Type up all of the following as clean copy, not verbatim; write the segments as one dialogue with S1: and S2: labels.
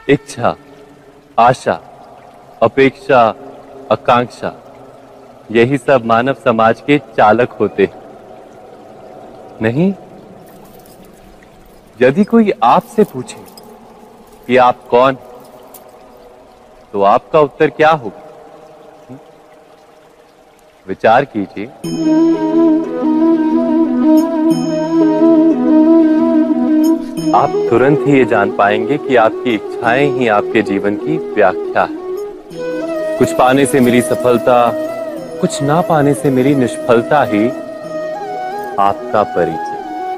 S1: इच्छा, आशा, अपेक्षा, आकांक्षा, यही सब मानव समाज के चालक होते हैं। नहीं, यदि कोई आपसे पूछे कि आप कौन, तो आपका उत्तर क्या होगा? विचार कीजिए। आप तुरंत ही ये जान पाएंगे कि आपकी इच्छाएं ही आपके जीवन की व्याख्या है। कुछ पाने से मिली सफलता, कुछ ना पाने से मिली निष्फलता ही आपका परिचय।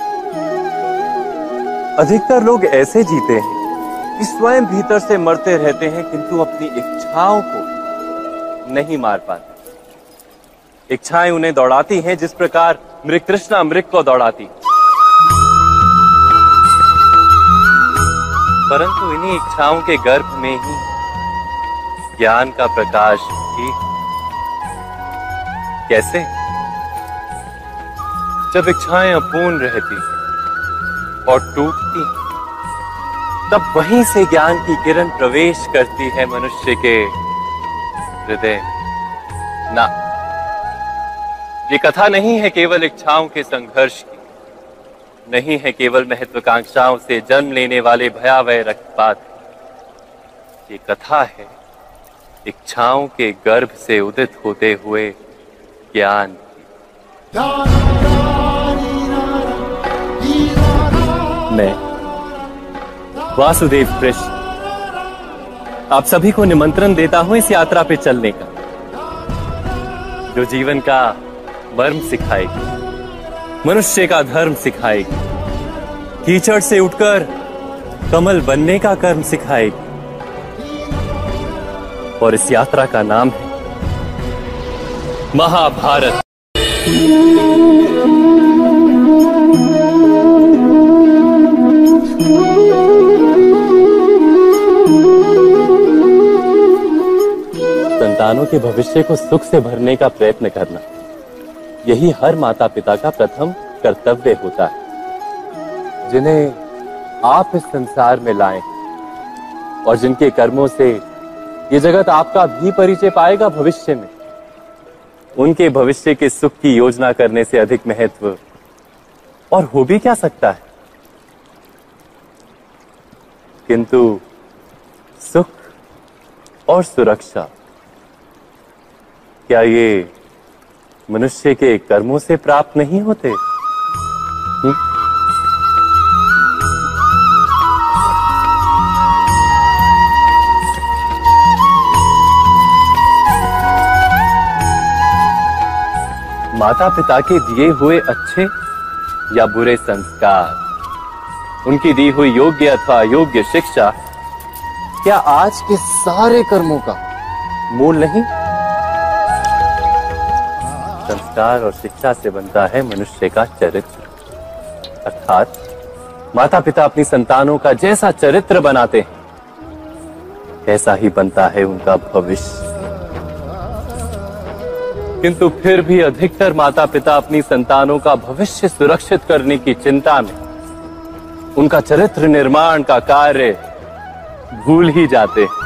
S1: अधिकतर लोग ऐसे जीते हैं कि स्वयं भीतर से मरते रहते हैं, किंतु अपनी इच्छाओं को नहीं मार पाते। इच्छाएं उन्हें दौड़ाती हैं जिस प्रकार मृग तृष्णा मृग को दौड़ाती। परंतु इन्हीं इच्छाओं के गर्भ में ही ज्ञान का प्रकाश भी। कैसे? जब इच्छाएं अपूर्ण रहती और टूटती, तब वहीं से ज्ञान की किरण प्रवेश करती है मनुष्य के हृदय। ना, ये कथा नहीं है केवल इच्छाओं के संघर्ष की, नहीं है केवल महत्वाकांक्षाओं से जन्म लेने वाले भयावह रक्तपात। ये कथा है इच्छाओं के गर्भ से उदित होते हुए ज्ञान की। मैं वासुदेव कृष्ण आप सभी को निमंत्रण देता हूं इस यात्रा पे चलने का, जो जीवन का मर्म सिखाएगी, मनुष्य का धर्म सिखाएगी, कीचड़ से उठकर कमल बनने का कर्म सिखाएगी। और इस यात्रा का नाम है महाभारत। संतानों के भविष्य को सुख से भरने का प्रयत्न करना, यही हर माता पिता का प्रथम कर्तव्य होता है, जिन्हें आप इस संसार में लाएं और जिनके कर्मों से ये जगत आपका भी परिचय पाएगा भविष्य में। उनके भविष्य के सुख की योजना करने से अधिक महत्व और हो भी क्या सकता है। किंतु सुख और सुरक्षा, क्या ये मनुष्य के कर्मों से प्राप्त नहीं होते? माता पिता के दिए हुए अच्छे या बुरे संस्कार, उनकी दी हुई योग्य अथवा अयोग्य शिक्षा, क्या आज के सारे कर्मों का मूल नहीं? संस्कार और शिक्षा से बनता है मनुष्य का चरित्र। अर्थात माता पिता अपनी संतानों का जैसा चरित्र बनाते हैं, ऐसा ही बनता है उनका भविष्य। किंतु फिर भी अधिकतर माता पिता अपनी संतानों का भविष्य सुरक्षित करने की चिंता में उनका चरित्र निर्माण का कार्य भूल ही जाते हैं।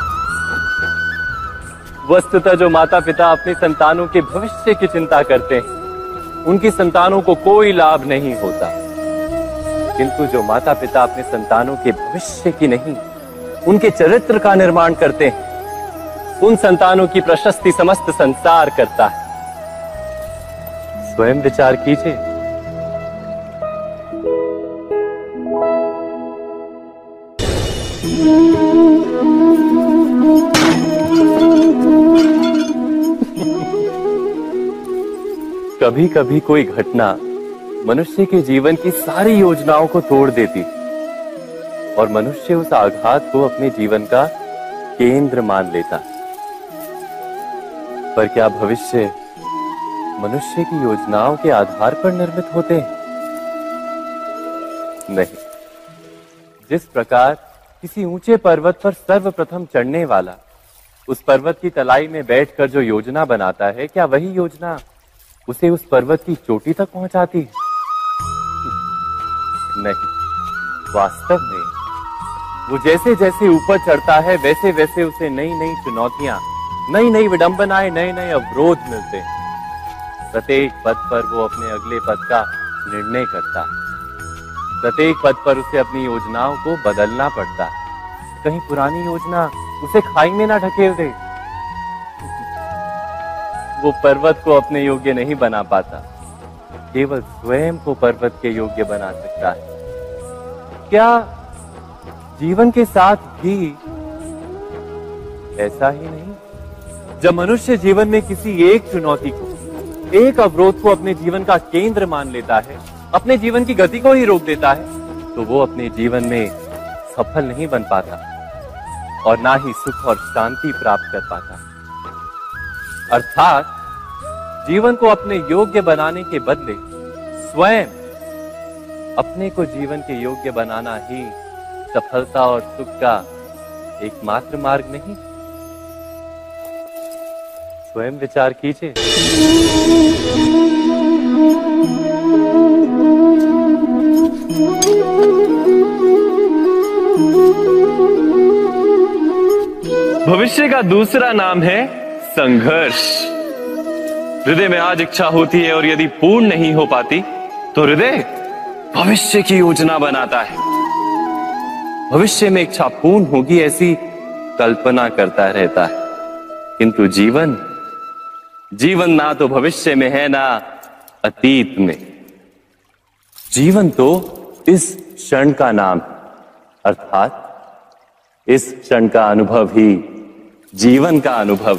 S1: वस्तुतः जो माता पिता अपनी संतानों के भविष्य की चिंता करते हैं, उनकी संतानों को कोई लाभ नहीं होता। किंतु जो माता पिता अपने संतानों के भविष्य की नहीं, उनके चरित्र का निर्माण करते हैं, उन संतानों की प्रशस्ति समस्त संसार करता है। स्वयं विचार कीजिए। कभी कभी कोई घटना मनुष्य के जीवन की सारी योजनाओं को तोड़ देती और मनुष्य उस आघात को अपने जीवन का केंद्र मान लेता। पर क्या भविष्य मनुष्य की योजनाओं के आधार पर निर्मित होते हैं? नहीं। जिस प्रकार किसी ऊंचे पर्वत पर सर्वप्रथम चढ़ने वाला उस पर्वत की तलाई में बैठकर जो योजना बनाता है, क्या वही योजना उसे उस पर्वत की चोटी तक पहुंचाती है? नहीं। वास्तव में वो जैसे जैसे ऊपर चढ़ता है वैसे वैसे उसे नई नई चुनौतियां, नई नई विडंबनाएं, नए नए अवरोध मिलते हैं। प्रत्येक पद पर वो अपने अगले पद का निर्णय करता है। प्रत्येक पद पर उसे अपनी योजनाओं को बदलना पड़ता है। कहीं पुरानी योजना उसे खाई में ना ढकेल दे। वो पर्वत को अपने योग्य नहीं बना पाता, केवल स्वयं को पर्वत के योग्य बना सकता है। क्या जीवन के साथ भी ऐसा ही नहीं? जब मनुष्य जीवन में किसी एक चुनौती को, एक अवरोध को अपने जीवन का केंद्र मान लेता है, अपने जीवन की गति को ही रोक देता है, तो वो अपने जीवन में सफल नहीं बन पाता और ना ही सुख और शांति प्राप्त कर पाता। अर्थात जीवन को अपने योग्य बनाने के बदले स्वयं अपने को जीवन के योग्य बनाना ही सफलता और सुख का एकमात्र मार्ग नहीं। स्वयं विचार कीजिए। भविष्य का दूसरा नाम है संघर्ष। हृदय में आज इच्छा होती है और यदि पूर्ण नहीं हो पाती तो हृदय भविष्य की योजना बनाता है। भविष्य में इच्छा पूर्ण होगी ऐसी कल्पना करता रहता है, किंतु जीवन ना तो भविष्य में है ना अतीत में। जीवन तो इस क्षण का नाम है, अर्थात इस क्षण का अनुभव ही जीवन का अनुभव।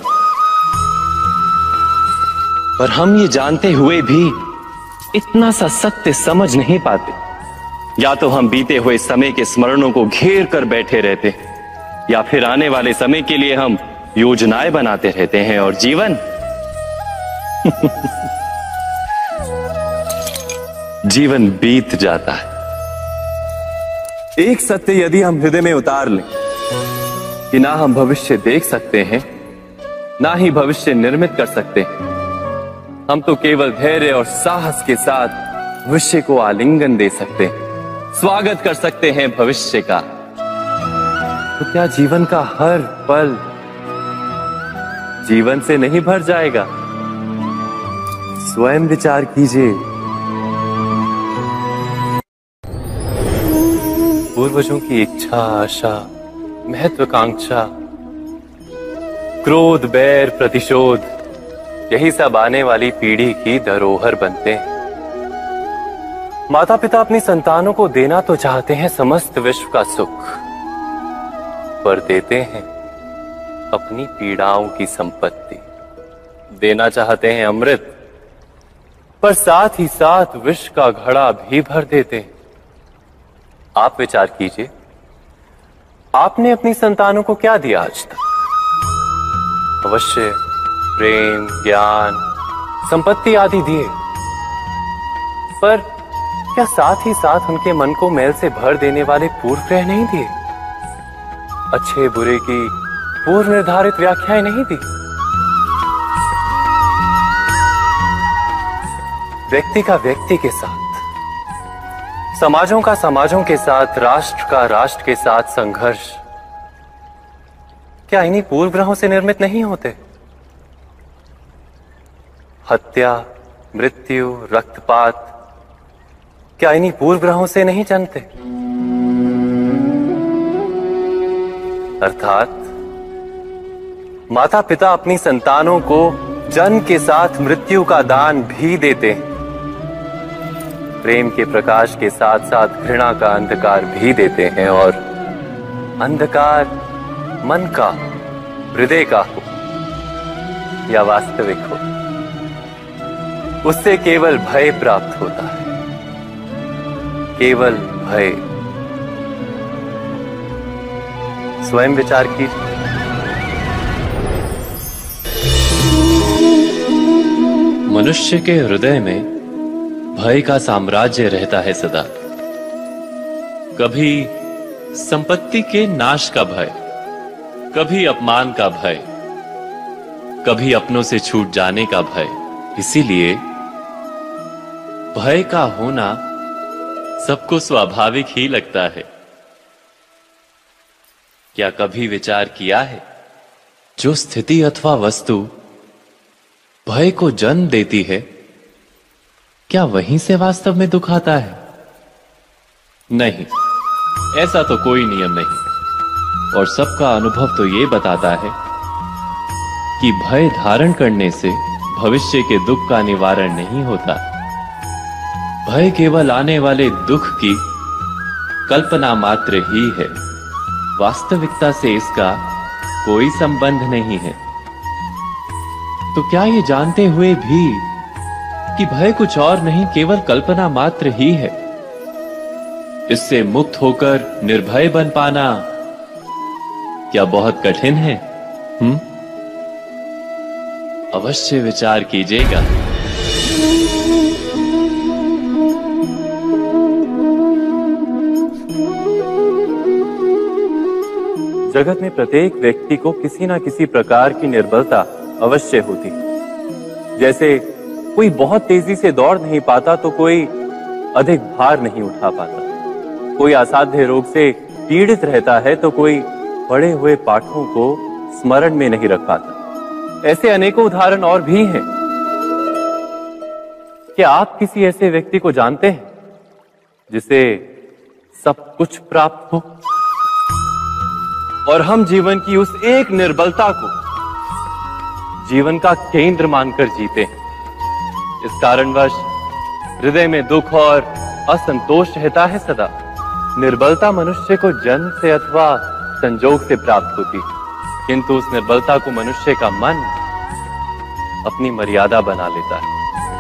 S1: पर हम ये जानते हुए भी इतना सा सत्य समझ नहीं पाते। या तो हम बीते हुए समय के स्मरणों को घेर कर बैठे रहते, या फिर आने वाले समय के लिए हम योजनाएं बनाते रहते हैं और जीवन जीवन बीत जाता है। एक सत्य यदि हम हृदय में उतार लें कि ना हम भविष्य देख सकते हैं, ना ही भविष्य निर्मित कर सकते हैं, हम तो केवल धैर्य और साहस के साथ भविष्य को आलिंगन दे सकते हैं, स्वागत कर सकते हैं भविष्य का। तो क्या जीवन का हर पल जीवन से नहीं भर जाएगा? स्वयं विचार कीजिए। पूर्वजों की इच्छा, आशा, महत्वाकांक्षा, क्रोध, बैर, प्रतिशोध, यही सब आने वाली पीढ़ी की धरोहर बनते हैं। माता पिता अपनी संतानों को देना तो चाहते हैं समस्त विश्व का सुख, पर देते हैं अपनी पीड़ाओं की संपत्ति। देना चाहते हैं अमृत, पर साथ ही साथ विष का घड़ा भी भर देते हैं। आप विचार कीजिए, आपने अपनी संतानों को क्या दिया आज तक? अवश्य प्रेम, ज्ञान, संपत्ति आदि दिए, पर क्या साथ ही साथ उनके मन को मैल से भर देने वाले पूर्व ग्रह नहीं दिए? अच्छे बुरे की पूर्व निर्धारित व्याख्याएं नहीं दी? व्यक्ति का व्यक्ति के साथ, समाजों का समाजों के साथ, राष्ट्र का राष्ट्र के साथ संघर्ष क्या इन्हीं पूर्व ग्रहों से निर्मित नहीं होते? हत्या, मृत्यु, रक्तपात क्या इन्हीं पूर्व ग्रहों से नहीं जन्मते? अर्थात माता पिता अपनी संतानों को जन्म के साथ मृत्यु का दान भी देते हैं। प्रेम के प्रकाश के साथ साथ घृणा का अंधकार भी देते हैं, और अंधकार मन का, हृदय का हो या वास्तविक हो, उससे केवल भय प्राप्त होता है, केवल भय। स्वयं विचार कीजिए। मनुष्य के हृदय में भय का साम्राज्य रहता है सदा। कभी संपत्ति के नाश का भय, कभी अपमान का भय, कभी अपनों से छूट जाने का भय। इसीलिए भय का होना सबको स्वाभाविक ही लगता है। क्या कभी विचार किया है, जो स्थिति अथवा वस्तु भय को जन्म देती है, क्या वहीं से वास्तव में दुख आता है? नहीं, ऐसा तो कोई नियम नहीं। और सबका अनुभव तो ये बताता है कि भय धारण करने से भविष्य के दुख का निवारण नहीं होता। भय केवल आने वाले दुख की कल्पना मात्र ही है। वास्तविकता से इसका कोई संबंध नहीं है। तो क्या ये जानते हुए भी कि भय कुछ और नहीं, केवल कल्पना मात्र ही है, इससे मुक्त होकर निर्भय बन पाना क्या बहुत कठिन है? अवश्य विचार कीजिएगा। जगत में प्रत्येक व्यक्ति को किसी ना किसी प्रकार की निर्बलता अवश्य होती है। जैसे कोई बहुत तेजी से दौड़ नहीं पाता तो कोई अधिक भार नहीं उठा पाता, कोई असाध्य रोग से पीड़ित रहता है तो कोई पढ़े हुए पाठों को स्मरण में नहीं रख पाता। ऐसे अनेकों उदाहरण और भी हैं। क्या आप किसी ऐसे व्यक्ति को जानते हैं जिसे सब कुछ प्राप्त हो और हम जीवन की उस एक निर्बलता को जीवन का केंद्र मानकर जीते हैं? इस कारणवश हृदय में दुख और असंतोष रहता है सदा। निर्बलता मनुष्य को जन्म से अथवा संजोग से प्राप्त होती है, किंतु उस निर्बलता को मनुष्य का मन अपनी मर्यादा बना लेता है।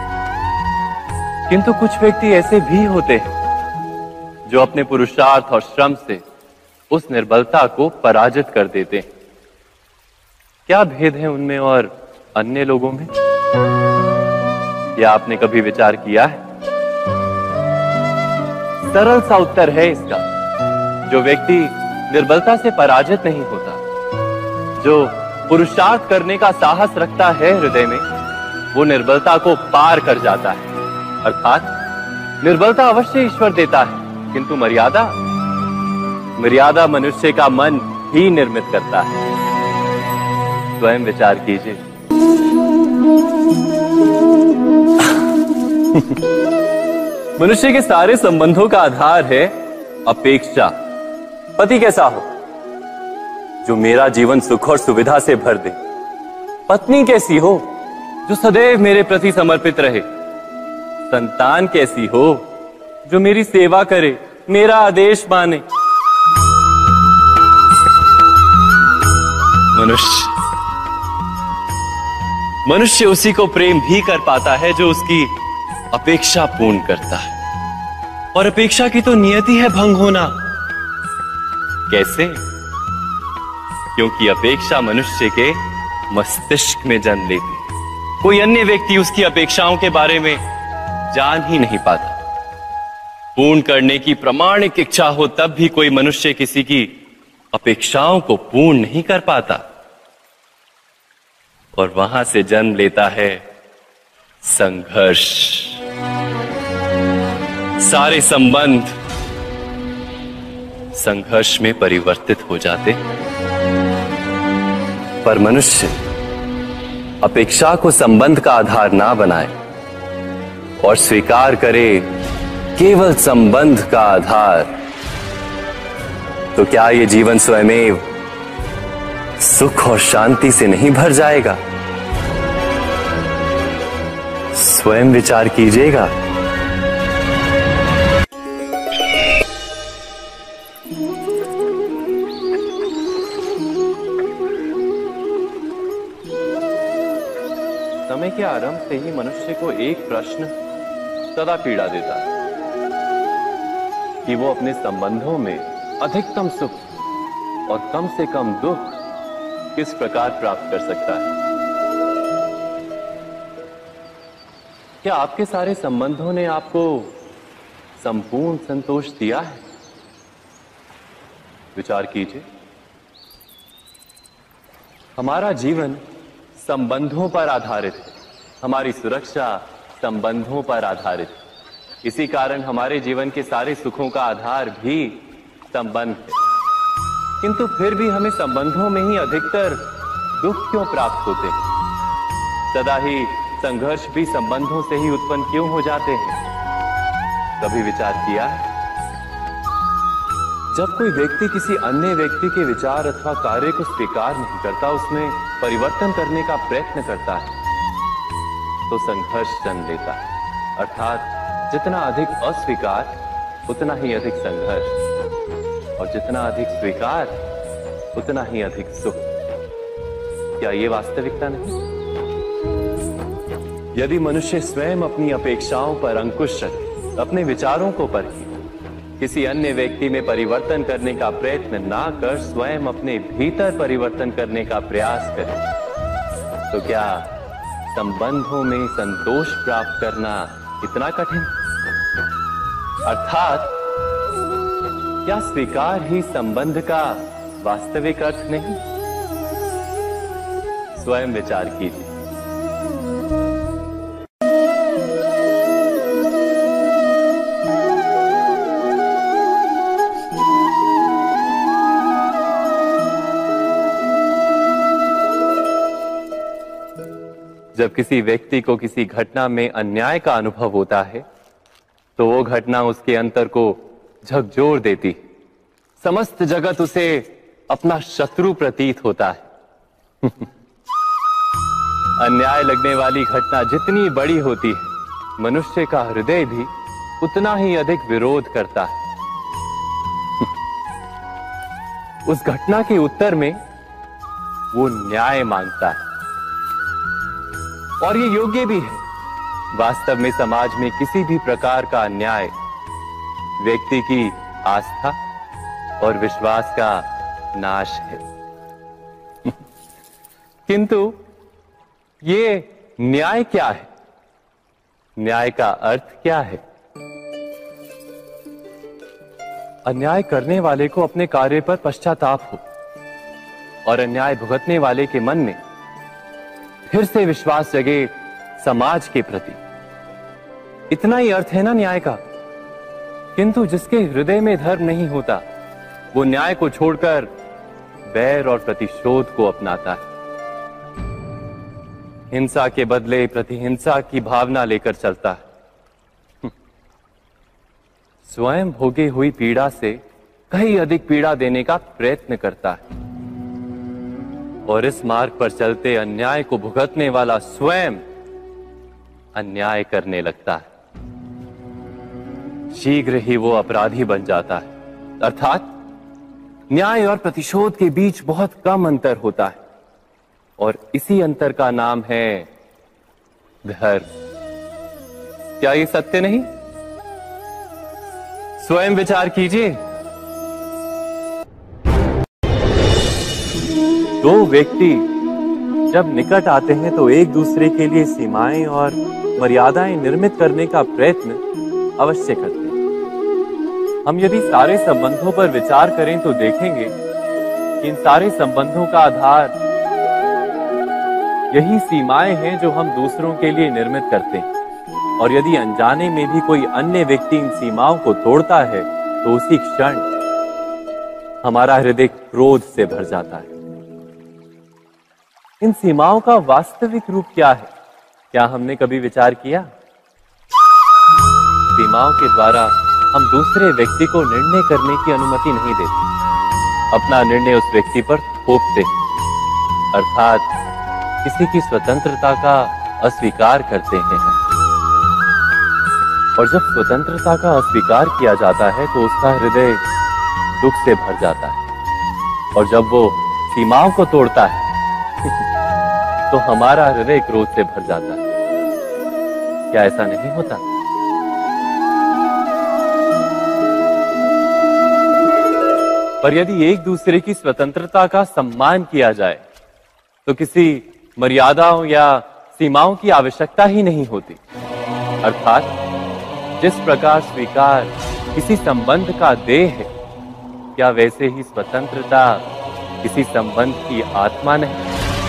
S1: किंतु कुछ व्यक्ति ऐसे भी होते हैं जो अपने पुरुषार्थ और श्रम से उस निर्बलता को पराजित कर देते हैं। क्या भेद है उनमें और अन्य लोगों में? क्या आपने कभी विचार किया है? सरल सा उत्तर है इसका। जो व्यक्ति निर्बलता से पराजित नहीं होता, जो पुरुषार्थ करने का साहस रखता है हृदय में, वो निर्बलता को पार कर जाता है। अर्थात निर्बलता अवश्य ईश्वर देता है, किंतु मर्यादा मनुष्य का मन ही निर्मित करता है। स्वयं विचार कीजिए। मनुष्य के सारे संबंधों का आधार है अपेक्षा। पति कैसा हो जो मेरा जीवन सुख और सुविधा से भर दे, पत्नी कैसी हो जो सदैव मेरे प्रति समर्पित रहे, संतान कैसी हो जो मेरी सेवा करे, मेरा आदेश माने। मनुष्य उसी को प्रेम भी कर पाता है जो उसकी अपेक्षा पूर्ण करता है। और अपेक्षा की तो नियति है भंग होना। कैसे? क्योंकि अपेक्षा मनुष्य के मस्तिष्क में जन्म लेती है। कोई अन्य व्यक्ति उसकी अपेक्षाओं के बारे में जान ही नहीं पाता। पूर्ण करने की प्रामाणिक इच्छा हो तब भी कोई मनुष्य किसी की अपेक्षाओं को पूर्ण नहीं कर पाता, और वहां से जन्म लेता है संघर्ष। सारे संबंध संघर्ष में परिवर्तित हो जाते। पर मनुष्य अपेक्षा को संबंध का आधार ना बनाए और स्वीकार करे केवल संबंध का आधार, तो क्या ये जीवन स्वयमेव सुख और शांति से नहीं भर जाएगा? स्वयं विचार कीजिएगा। समय के आरंभ से ही मनुष्य को एक प्रश्न सदा पीड़ा देता है कि वो अपने संबंधों में अधिकतम सुख और कम से कम दुख किस प्रकार प्राप्त कर सकता है। क्या आपके सारे संबंधों ने आपको संपूर्ण संतोष दिया है? विचार कीजिए। हमारा जीवन संबंधों पर आधारित है, हमारी सुरक्षा संबंधों पर आधारित है। इसी कारण हमारे जीवन के सारे सुखों का आधार भी संबंध है। किंतु फिर भी हमें संबंधों में ही अधिकतर दुख क्यों प्राप्त होते हैं? सदा ही संघर्ष भी संबंधों से ही उत्पन्न क्यों हो जाते हैं? कभी विचार किया है? जब कोई व्यक्ति किसी अन्य व्यक्ति के विचार अथवा कार्य को स्वीकार नहीं करता, उसमें परिवर्तन करने का प्रयत्न करता है, तो संघर्ष जन्म लेता है। अर्थात जितना अधिक अस्वीकार उतना ही अधिक संघर्ष, और जितना अधिक स्वीकार उतना ही अधिक सुख। क्या ये वास्तविकता नहीं? यदि मनुष्य स्वयं अपनी अपेक्षाओं पर अंकुश रखे, अपने विचारों को परखे, किसी अन्य व्यक्ति में परिवर्तन करने का प्रयत्न ना कर स्वयं अपने भीतर परिवर्तन करने का प्रयास करे, तो क्या संबंधों में संतोष प्राप्त करना इतना कठिन? अर्थात क्या स्वीकार ही संबंध का वास्तविक अर्थ नहीं? स्वयं विचार कीजिए। जब किसी व्यक्ति को किसी घटना में अन्याय का अनुभव होता है, तो वो घटना उसके अंतर को झकझोर देती, समस्त जगत उसे अपना शत्रु प्रतीत होता है। अन्याय लगने वाली घटना जितनी बड़ी होती है, मनुष्य का हृदय भी उतना ही अधिक विरोध करता है। उस घटना के उत्तर में वो न्याय मांगता है, और ये योग्य भी है। वास्तव में समाज में किसी भी प्रकार का अन्याय व्यक्ति की आस्था और विश्वास का नाश है। किंतु ये न्याय क्या है? न्याय का अर्थ क्या है? अन्याय करने वाले को अपने कार्य पर पश्चाताप हो, और अन्याय भुगतने वाले के मन में फिर से विश्वास जगे समाज के प्रति। इतना ही अर्थ है ना न्याय का। किंतु जिसके हृदय में धर्म नहीं होता, वो न्याय को छोड़कर बैर और प्रतिशोध को अपनाता है। हिंसा के बदले प्रतिहिंसा की भावना लेकर चलता है। स्वयं भोगी हुई पीड़ा से कहीं अधिक पीड़ा देने का प्रयत्न करता है, और इस मार्ग पर चलते अन्याय को भुगतने वाला स्वयं अन्याय करने लगता है। शीघ्र ही वो अपराधी बन जाता है। अर्थात न्याय और प्रतिशोध के बीच बहुत कम अंतर होता है, और इसी अंतर का नाम है धर्म। क्या ये सत्य नहीं? स्वयं विचार कीजिए। दो व्यक्ति जब निकट आते हैं तो एक दूसरे के लिए सीमाएं और मर्यादाएं निर्मित करने का प्रयत्न अवश्य करते हैं। हम यदि सारे संबंधों पर विचार करें तो देखेंगे कि इन सारे संबंधों का आधार यही सीमाएं हैं जो हम दूसरों के लिए निर्मित करते हैं। और यदि अनजाने में भी कोई अन्य व्यक्ति इन सीमाओं को तोड़ता है, तो उसी क्षण हमारा हृदय क्रोध से भर जाता है। इन सीमाओं का वास्तविक रूप क्या है? क्या हमने कभी विचार किया? सीमाओं के द्वारा हम दूसरे व्यक्ति को निर्णय करने की अनुमति नहीं देते, अपना निर्णय उस व्यक्ति पर थोपते हैं। अर्थात किसी की स्वतंत्रता का अस्वीकार करते हैं। और जब स्वतंत्रता का अस्वीकार किया जाता है तो उसका हृदय दुख से भर जाता है, और जब वो सीमाओं को तोड़ता है तो हमारा हृदय क्रोध से भर जाता है। क्या ऐसा नहीं होता? पर यदि एक दूसरे की स्वतंत्रता का सम्मान किया जाए तो किसी मर्यादाओं या सीमाओं की आवश्यकता ही नहीं होती। अर्थात जिस प्रकार स्वीकार किसी संबंध का देह है, क्या वैसे ही स्वतंत्रता किसी संबंध की आत्मा नहीं?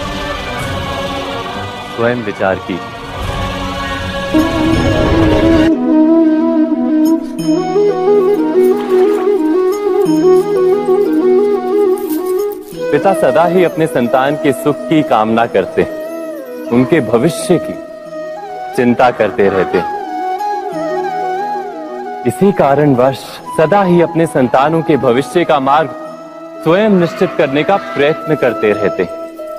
S1: स्वयं विचार कीजिए। पिता सदा ही अपने संतान के सुख की कामना करते हैं, उनके भविष्य की चिंता करते रहते हैं। इसी कारणवश सदा ही अपने संतानों के भविष्य का मार्ग स्वयं निश्चित करने का प्रयत्न करते रहते हैं।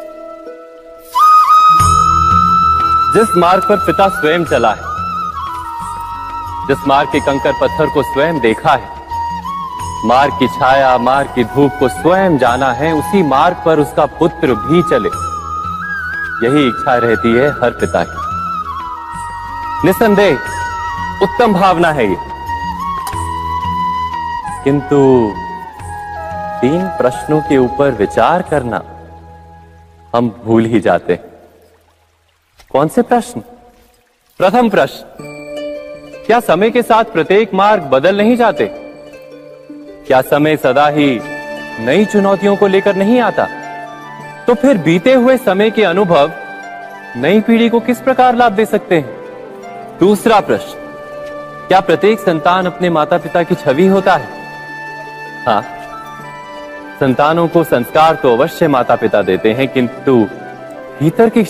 S1: जिस मार्ग पर पिता स्वयं चला है, जिस मार्ग के कंकर पत्थर को स्वयं देखा है, मार्ग की छाया, मार्ग की धूप को स्वयं जाना है, उसी मार्ग पर उसका पुत्र भी चले, यही इच्छा रहती है हर पिता की। निस्संदेह उत्तम भावना है ये, किंतु 3 प्रश्नों के ऊपर विचार करना हम भूल ही जाते हैं। कौन से प्रश्न? प्रथम प्रश्न, क्या समय के साथ प्रत्येक मार्ग बदल नहीं जाते? क्या समय सदा ही नई चुनौतियों को लेकर नहीं आता? तो फिर बीते हुए समय के अनुभव नई पीढ़ी को किस प्रकार लाभ दे सकते हैं? दूसरा प्रश्न, क्या प्रत्येक संतान अपने माता पिता की छवि होता है? हाँ, संतानों को संस्कार तो अवश्य माता पिता देते हैं, किंतु भीतर की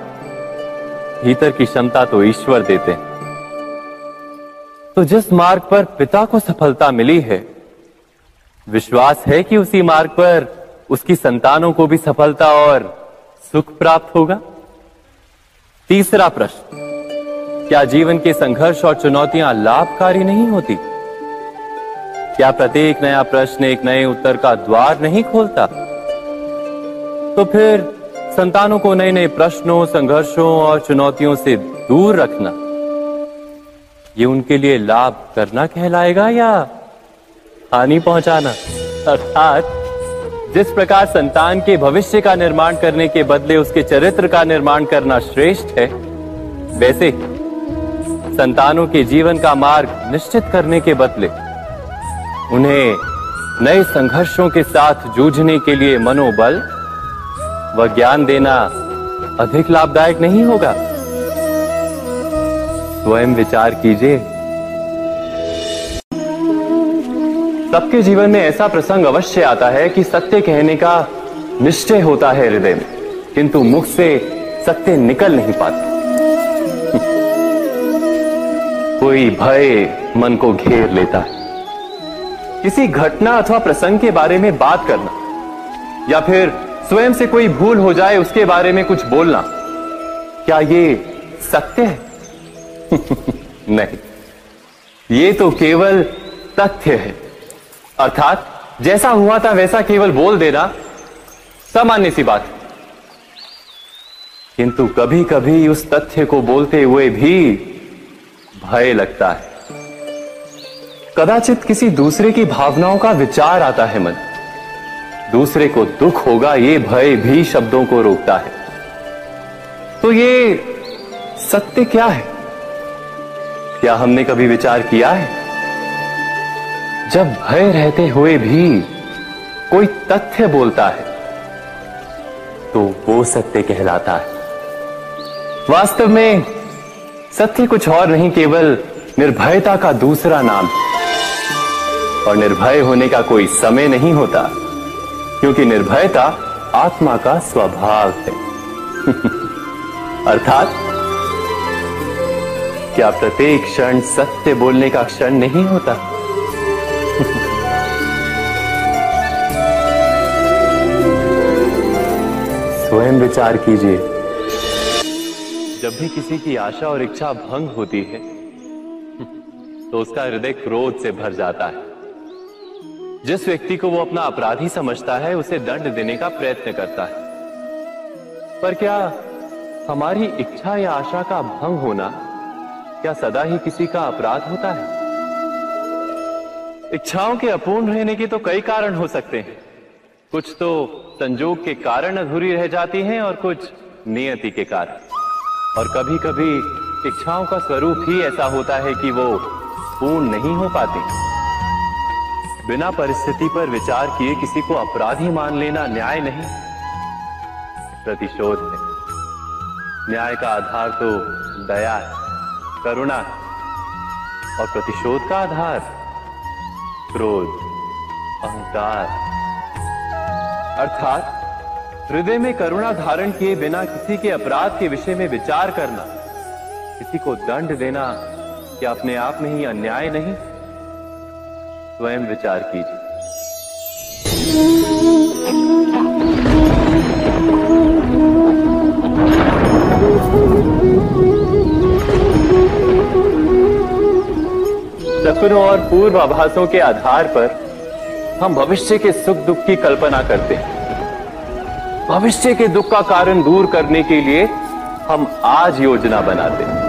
S1: क्षमता तो ईश्वर देते हैं। तो जिस मार्ग पर पिता को सफलता मिली है, विश्वास है कि उसी मार्ग पर उसकी संतानों को भी सफलता और सुख प्राप्त होगा। तीसरा प्रश्न, क्या जीवन के संघर्ष और चुनौतियां लाभकारी नहीं होती? क्या प्रत्येक नया प्रश्न एक नए उत्तर का द्वार नहीं खोलता? तो फिर संतानों को नए नए प्रश्नों, संघर्षों और चुनौतियों से दूर रखना, ये उनके लिए लाभ करना कहलाएगा या हानि पहुंचाना? अर्थात जिस प्रकार संतान के भविष्य का निर्माण करने के बदले उसके चरित्र का निर्माण करना श्रेष्ठ है, वैसे संतानों के जीवन का मार्ग निश्चित करने के बदले उन्हें नए संघर्षों के साथ जूझने के लिए मनोबल व ज्ञान देना अधिक लाभदायक नहीं होगा? स्वयं विचार कीजिए। सबके जीवन में ऐसा प्रसंग अवश्य आता है कि सत्य कहने का निश्चय होता है हृदय में, किंतु मुख से सत्य निकल नहीं पाता। कोई भय मन को घेर लेता है। किसी घटना अथवा प्रसंग के बारे में बात करना या फिर स्वयं से कोई भूल हो जाए उसके बारे में कुछ बोलना, क्या ये सत्य है? नहीं, ये तो केवल तथ्य है। अर्थात जैसा हुआ था वैसा केवल बोल देना सामान्य सी बात है। किंतु कभी कभी उस तथ्य को बोलते हुए भी भय लगता है। कदाचित किसी दूसरे की भावनाओं का विचार आता है मन, दूसरे को दुख होगा, ये भय भी शब्दों को रोकता है। तो ये सत्य क्या है? क्या हमने कभी विचार किया है? जब भय रहते हुए भी कोई तथ्य बोलता है तो वो सत्य कहलाता है। वास्तव में सत्य कुछ और नहीं, केवल निर्भयता का दूसरा नाम है। और निर्भय होने का कोई समय नहीं होता, क्योंकि निर्भयता आत्मा का स्वभाव है। अर्थात क्या प्रत्येक क्षण सत्य बोलने का क्षण नहीं होता? स्वयं विचार कीजिए। जब भी किसी की आशा और इच्छा भंग होती है तो उसका हृदय क्रोध से भर जाता है। जिस व्यक्ति को वो अपना अपराधी समझता है उसे दंड देने का प्रयत्न करता है। पर क्या हमारी इच्छा या आशा का भंग होना क्या सदा ही किसी का अपराध होता है? इच्छाओं के अपूर्ण रहने के तो कई कारण हो सकते हैं। कुछ तो संजोग के कारण अधूरी रह जाती हैं और कुछ नियति के कारण। और कभी कभी इच्छाओं का स्वरूप ही ऐसा होता है कि वो पूर्ण नहीं हो पाती। बिना परिस्थिति पर विचार किए किसी को अपराधी मान लेना न्याय नहीं, प्रतिशोध है। न्याय का आधार तो दया है, करुणा है, और प्रतिशोध का आधार क्रोध, अहंकार। अर्थात हृदय में करुणा धारण किए बिना किसी के अपराध के विषय में विचार करना, किसी को दंड देना क्या अपने आप में ही अन्याय नहीं? स्वयं विचार कीजिए। सपनों और पूर्वाभासों के आधार पर हम भविष्य के सुख दुख की कल्पना करते हैं। भविष्य के दुख का कारण दूर करने के लिए हम आज योजना बनाते हैं,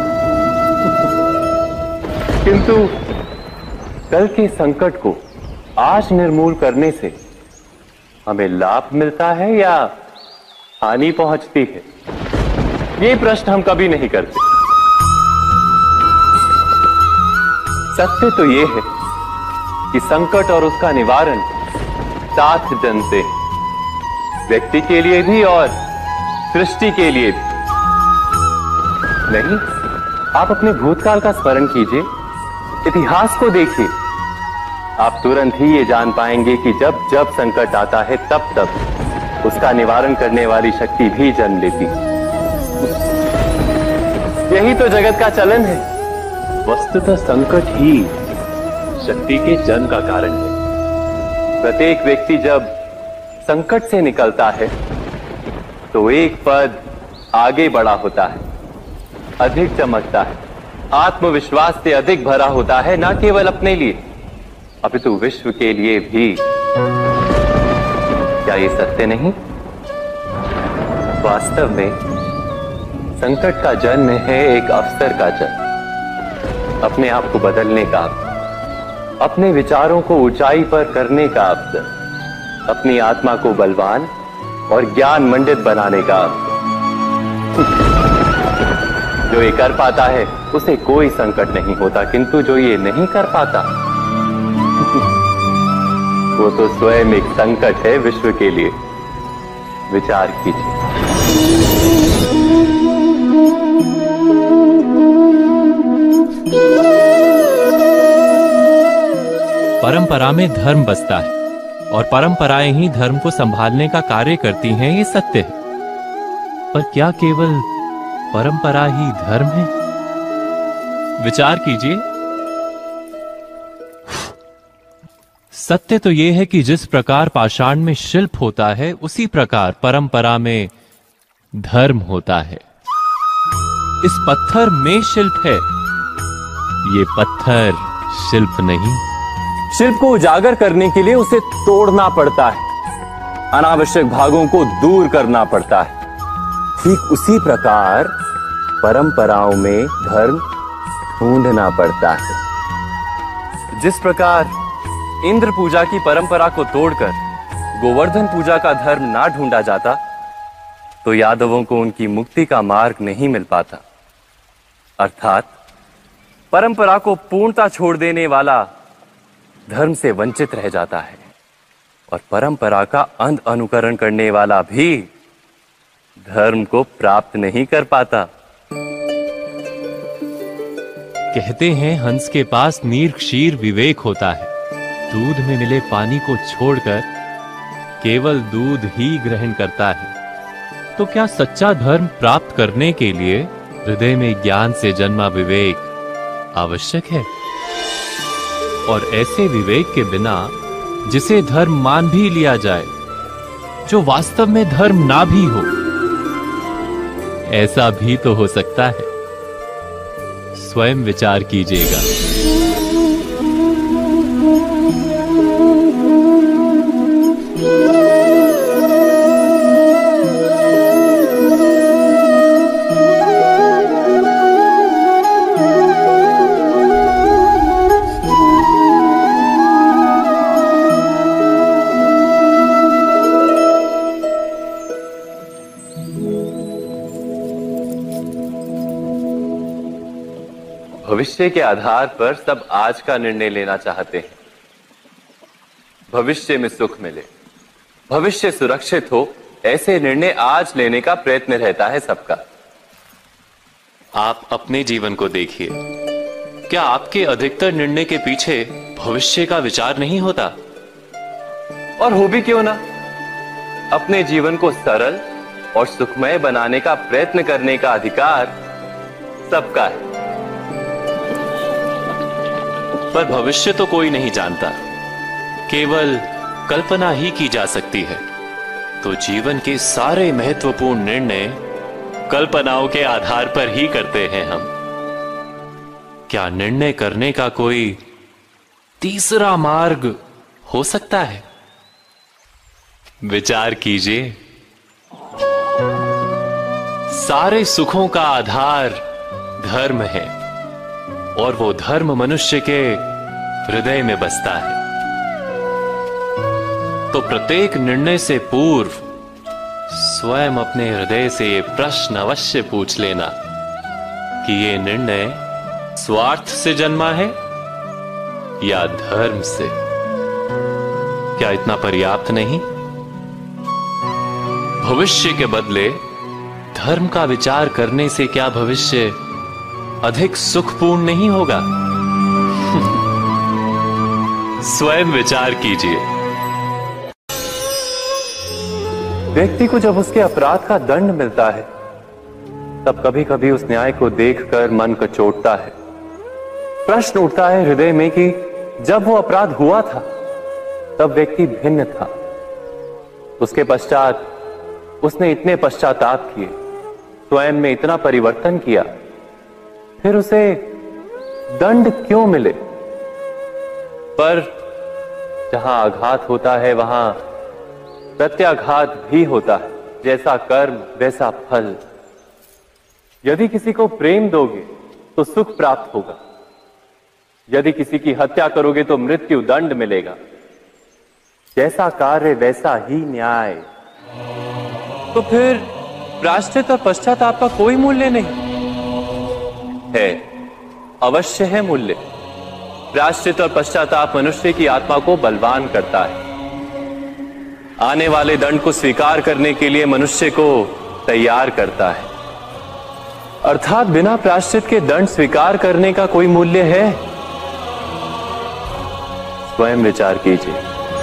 S1: किंतु कल के संकट को आज निर्मूल करने से हमें लाभ मिलता है या हानि पहुंचती है? ये प्रश्न हम कभी नहीं करते। सत्य तो यह है कि संकट और उसका निवारण साथ जनते हैं, व्यक्ति के लिए भी और सृष्टि के लिए भी। नहीं, आप अपने भूतकाल का स्मरण कीजिए, इतिहास को देखिए। आप तुरंत ही ये जान पाएंगे कि जब जब संकट आता है तब तब उसका निवारण करने वाली शक्ति भी जन्म लेती है। यही तो जगत का चलन है। वस्तुतः संकट ही शक्ति के जन्म का कारण है। प्रत्येक व्यक्ति जब संकट से निकलता है तो एक पद आगे बढ़ा होता है, अधिक चमकता है, आत्मविश्वास से अधिक भरा होता है, न केवल अपने लिए अपितु विश्व के लिए भी। क्या ये सत्य नहीं? वास्तव में संकट का जन्म है एक अवसर का जन्म, अपने आप को बदलने का अवसर, अपने विचारों को ऊंचाई पर करने का अवसर, अपनी आत्मा को बलवान और ज्ञान मंडित बनाने का अवसर। जो ये कर पाता है उसे कोई संकट नहीं होता, किंतु जो ये नहीं कर पाता वो तो स्वयं एक संकट है विश्व के लिए। विचार कीजिए।
S2: परंपरा में धर्म बसता है और परंपराएं ही धर्म को संभालने का कार्य करती हैं, ये सत्य है। पर क्या केवल परंपरा ही धर्म है? विचार कीजिए। सत्य तो यह है कि जिस प्रकार पाषाण में शिल्प होता है उसी प्रकार परंपरा में धर्म होता है। इस पत्थर में शिल्प है, ये पत्थर शिल्प नहीं।
S1: शिल्प को उजागर करने के लिए उसे तोड़ना पड़ता है, अनावश्यक भागों को दूर करना पड़ता है। ठीक उसी प्रकार परंपराओं में धर्म ढूंढना पड़ता है। जिस प्रकार इंद्र पूजा की परंपरा को तोड़कर गोवर्धन पूजा का धर्म ना ढूंढा जाता तो यादवों को उनकी मुक्ति का मार्ग नहीं मिल पाता। अर्थात परंपरा को पूर्णता छोड़ देने वाला धर्म से वंचित रह जाता है और परंपरा का अंध अनुकरण करने वाला भी धर्म को प्राप्त नहीं कर पाता।
S2: कहते हैं हंस के पास नीर क्षीर विवेक होता है। दूध में मिले पानी को छोड़कर केवल दूध ही ग्रहण करता है। तो क्या सच्चा धर्म प्राप्त करने के लिए हृदय में ज्ञान से जन्मा विवेक आवश्यक है? और ऐसे विवेक के बिना जिसे धर्म मान भी लिया जाए, जो वास्तव में धर्म ना भी हो, ऐसा भी तो हो सकता है। स्वयं विचार कीजिएगा।
S1: भविष्य के आधार पर सब आज का निर्णय लेना चाहते हैं। भविष्य में सुख मिले, भविष्य सुरक्षित हो, ऐसे निर्णय आज लेने का प्रयत्न रहता है सबका। आप अपने जीवन को देखिए, क्या आपके अधिकतर निर्णय के पीछे भविष्य का विचार नहीं होता? और हो भी क्यों ना, अपने जीवन को सरल और सुखमय बनाने का प्रयत्न करने का अधिकार सबका है।
S2: पर भविष्य तो कोई नहीं जानता, केवल कल्पना ही की जा सकती है। तो जीवन के सारे महत्वपूर्ण निर्णय कल्पनाओं के आधार पर ही करते हैं हम। क्या निर्णय करने का कोई तीसरा मार्ग हो सकता है? विचार कीजिए। सारे सुखों का आधार धर्म है और वो धर्म मनुष्य के हृदय में बसता है। तो प्रत्येक निर्णय से पूर्व स्वयं अपने हृदय से ये प्रश्न अवश्य पूछ लेना कि ये निर्णय स्वार्थ से जन्मा है या धर्म से। क्या इतना पर्याप्त नहीं? भविष्य के बदले धर्म का विचार करने से क्या भविष्य अधिक सुखपूर्ण नहीं होगा? स्वयं विचार कीजिए।
S1: व्यक्ति को जब उसके अपराध का दंड मिलता है तब कभी कभी उस न्याय को देखकर मन कचोटता है। प्रश्न उठता है हृदय में कि जब वो अपराध हुआ था तब व्यक्ति भिन्न था। उसके पश्चात उसने इतने पश्चाताप किए, स्वयं में इतना परिवर्तन किया, फिर उसे दंड क्यों मिले? पर जहां आघात होता है वहां प्रत्याघात भी होता है। जैसा कर्म वैसा फल। यदि किसी को प्रेम दोगे तो सुख प्राप्त होगा, यदि किसी की हत्या करोगे तो मृत्यु दंड मिलेगा। जैसा कार्य वैसा ही न्याय। तो फिर प्रायश्चित और पश्चाताप का कोई मूल्य नहीं है? अवश्य है मूल्य। प्रायश्चित और पश्चाताप मनुष्य की आत्मा को बलवान करता है, आने वाले दंड को स्वीकार करने के लिए मनुष्य को तैयार करता है। अर्थात बिना प्रायश्चित के दंड स्वीकार करने का कोई मूल्य है? स्वयं विचार कीजिए।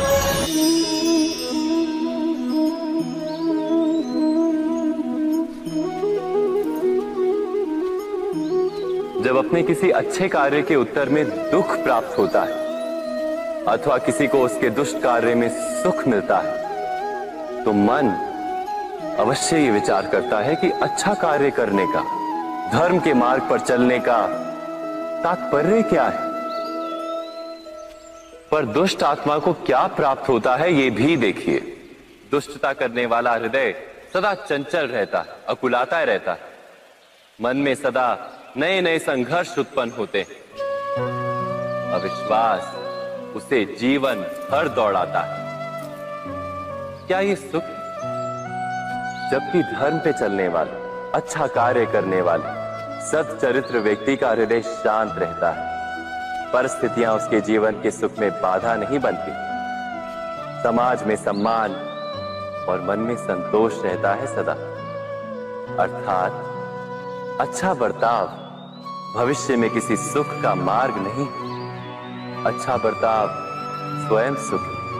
S1: जब अपने किसी अच्छे कार्य के उत्तर में दुख प्राप्त होता है अथवा किसी को उसके दुष्ट कार्य में सुख मिलता है तो मन अवश्य ये विचार करता है कि अच्छा कार्य करने का, धर्म के मार्ग पर चलने का तात्पर्य क्या है। पर दुष्ट आत्मा को क्या प्राप्त होता है ये भी देखिए। दुष्टता करने वाला हृदय सदा चंचल रहता है, अकुलाता रहता है। मन में सदा नए नए संघर्ष उत्पन्न होते हैं। अविश्वास उसे जीवन भर दौड़ाता है। क्या ये सुख? जबकि धर्म पे चलने वाले, अच्छा कार्य करने वाले, सच्चरित्र व्यक्ति का हृदय शांत रहता है। परिस्थितियां उसके जीवन के सुख में बाधा नहीं बनती। समाज में सम्मान और मन में संतोष रहता है सदा। अर्थात अच्छा बर्ताव भविष्य में किसी सुख का मार्ग नहीं। अच्छा बर्ताव स्वयं सुख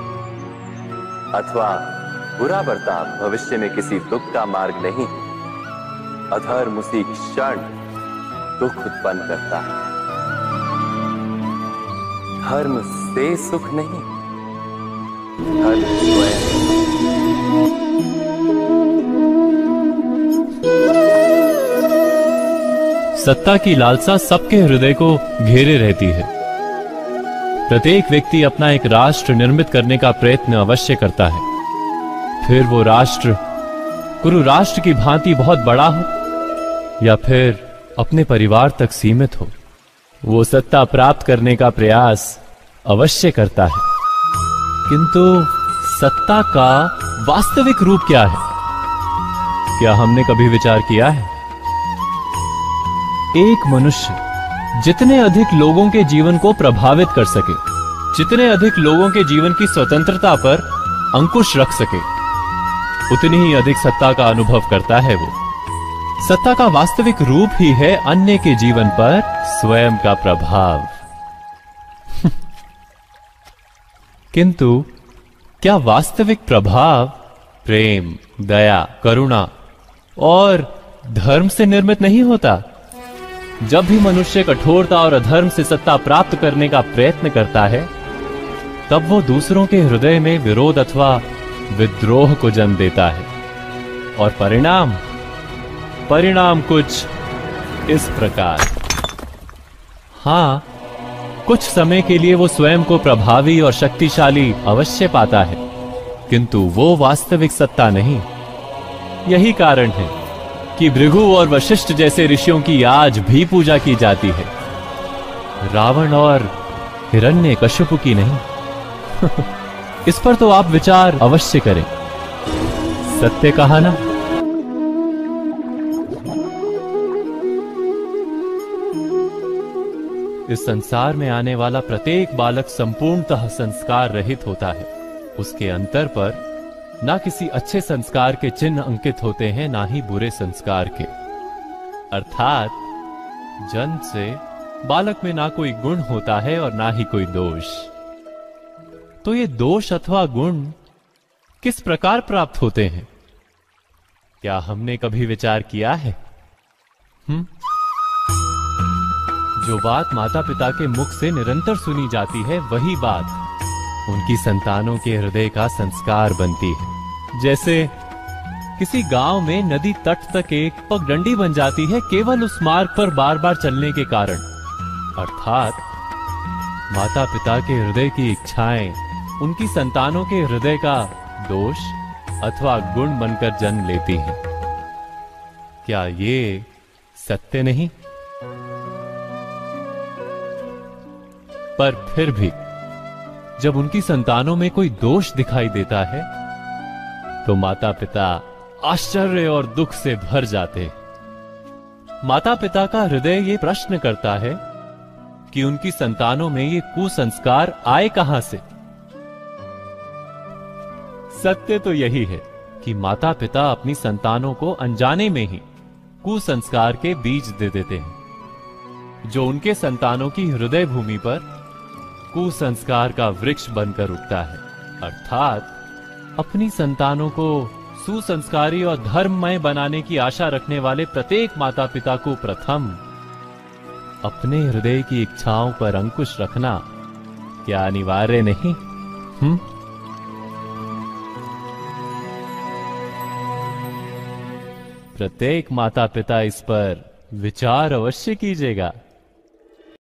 S1: अथवा बुरा बर्ताव भविष्य में किसी दुख का मार्ग नहीं। अधर्म उसी क्षण दुख उत्पन्न करता है। धर्म से सुख नहीं, धर्म स्वयं।
S2: सत्ता की लालसा सबके हृदय को घेरे रहती है। प्रत्येक व्यक्ति अपना एक राष्ट्र निर्मित करने का प्रयत्न अवश्य करता है। फिर वो राष्ट्र कुरु राष्ट्र की भांति बहुत बड़ा हो या फिर अपने परिवार तक सीमित हो, वो सत्ता प्राप्त करने का प्रयास अवश्य करता है। किंतु सत्ता का वास्तविक रूप क्या है? क्या हमने कभी विचार किया है? एक मनुष्य जितने अधिक लोगों के जीवन को प्रभावित कर सके, जितने अधिक लोगों के जीवन की स्वतंत्रता पर अंकुश रख सके, उतनी ही अधिक सत्ता का अनुभव करता है वो। सत्ता का वास्तविक रूप ही है अन्य के जीवन पर स्वयं का प्रभाव। किंतु क्या वास्तविक प्रभाव प्रेम, दया, करुणा और धर्म से निर्मित नहीं होता। जब भी मनुष्य कठोरता और अधर्म से सत्ता प्राप्त करने का प्रयत्न करता है, तब वो दूसरों के हृदय में विरोध अथवा विद्रोह को जन्म देता है। और परिणाम कुछ इस प्रकार। हां, कुछ समय के लिए वो स्वयं को प्रभावी और शक्तिशाली अवश्य पाता है, किंतु वो वास्तविक सत्ता नहीं। यही कारण है कि भृगु और वशिष्ठ जैसे ऋषियों की आज भी पूजा की जाती है, रावण और हिरण्यकशिपु की नहीं। इस पर तो आप विचार अवश्य करें। सत्य कहा ना। इस संसार में आने वाला प्रत्येक बालक संपूर्णतः संस्कार रहित होता है। उसके अंतर पर ना किसी अच्छे संस्कार के चिन्ह अंकित होते हैं, ना ही बुरे संस्कार के। अर्थात जन्म से बालक में ना कोई गुण होता है और ना ही कोई दोष। तो ये दोष अथवा गुण किस प्रकार प्राप्त होते हैं? क्या हमने कभी विचार किया है? जो बात माता पिता के मुख से निरंतर सुनी जाती है, वही बात उनकी संतानों के हृदय का संस्कार बनती है। जैसे किसी गांव में नदी तट तक एक पगडंडी बन जाती है, केवल उस मार्ग पर बार बार चलने के कारण। अर्थात माता पिता के हृदय की इच्छाएं उनकी संतानों के हृदय का दोष अथवा गुण बनकर जन्म लेती हैं। क्या ये सत्य नहीं? पर फिर भी जब उनकी संतानों में कोई दोष दिखाई देता है, तो माता पिता आश्चर्य और दुख से भर जाते हैं। माता पिता का हृदय ये प्रश्न करता है कि उनकी संतानों में ये कुसंस्कार आए कहां से। सत्य तो यही है कि माता पिता अपनी संतानों को अनजाने में ही कुसंस्कार के बीज दे देते हैं, जो उनके संतानों की हृदय भूमि पर कुसंस्कार का वृक्ष बनकर उगता है। अर्थात अपनी संतानों को सुसंस्कारी और धर्ममय बनाने की आशा रखने वाले प्रत्येक माता पिता को प्रथम अपने हृदय की इच्छाओं पर अंकुश रखना क्या अनिवार्य नहीं? प्रत्येक माता पिता इस पर विचार अवश्य कीजिएगा।